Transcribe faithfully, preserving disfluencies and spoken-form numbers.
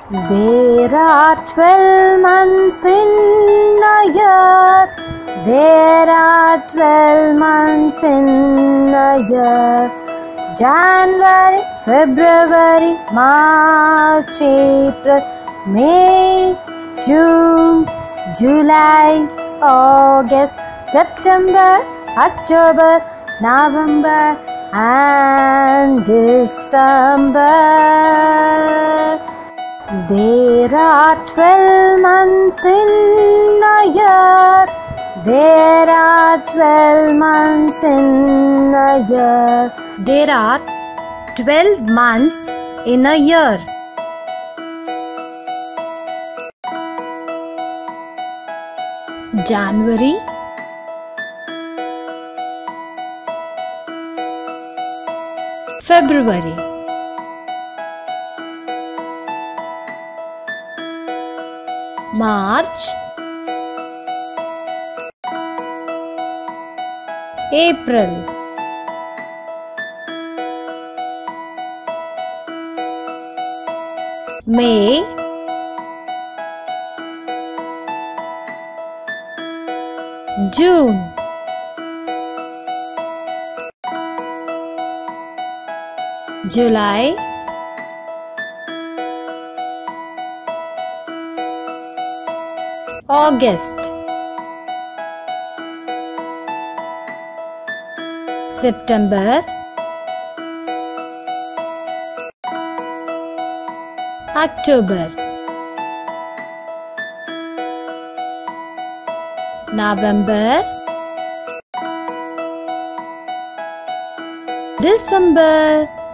There are twelve months in a year. There are twelve months in a year. January, February, March, April, May, June, July, August, September, October, November, and December. There are twelve months in a year. There are twelve months in a year. There are twelve months in a year. January, February, March, April, May, June, July, August, September, October, November, December.